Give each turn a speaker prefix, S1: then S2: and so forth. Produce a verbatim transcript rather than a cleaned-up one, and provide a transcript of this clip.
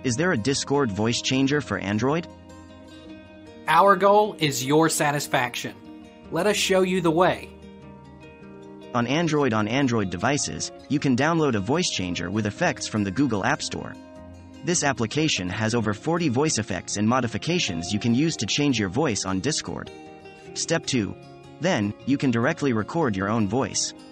S1: Is there a Discord voice changer for Android?
S2: Our goal is your satisfaction. Let us show you the way.
S1: On Android on Android devices, you can download a voice changer with effects from the Google App Store. This application has over forty voice effects and modifications you can use to change your voice on Discord. Step two. Then, you can directly record your own voice.